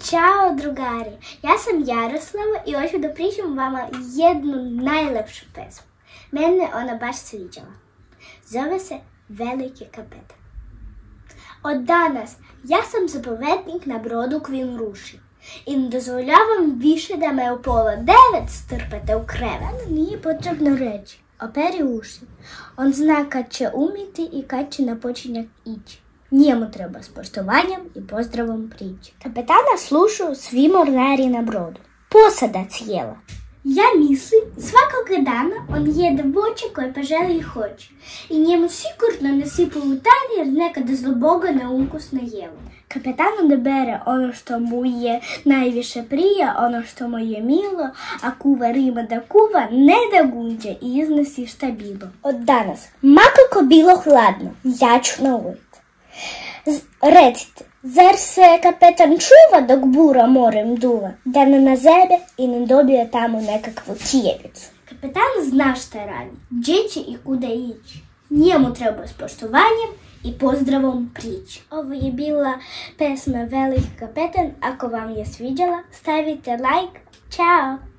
Ćao drugari, ja sam Jaroslava i hoću da pričam vama jednu najlepšu pesmu. Mene ona baš sviđala. Zove se Veliki kapetan. Od danas ja sam zapovednik na brodu Queen Ruši i ne dozvoljavam više da me u 8:30 strpate u krevet. Nije potrebno reći, operi uši. On zna kad će umiti i kad će na počinjak ići. Njemu treba s poštovanjem i pozdravom prići. Kapetana slušaju svi mornari na brodu. Posada cijela. Ja mislim, svakog dana on jede voće koje pa želi i hoće. I njemu sigurno ne sipu u tanji jer nekada zlobogane ukusno jelo. Kapetan onda bere ono što mu je najviše prija, ono što mu je milo, a kuvar ima da kuva, ne da gunđe i iznosi šta bilo. Od danas, makako bilo hladno, ja ću na ulicu. Recite, zar se kapetan čuva dok bura morem duva, da ne nazebe i ne dobije tamo nekakvu kijevicu? Kapetan zna šta radi, gdje će i kuda ići. Njemu treba s poštovanjem i pozdravom prići. Ovo je bila pesma Veliki kapetan. Ako vam je sviđala, stavite like. Ćao!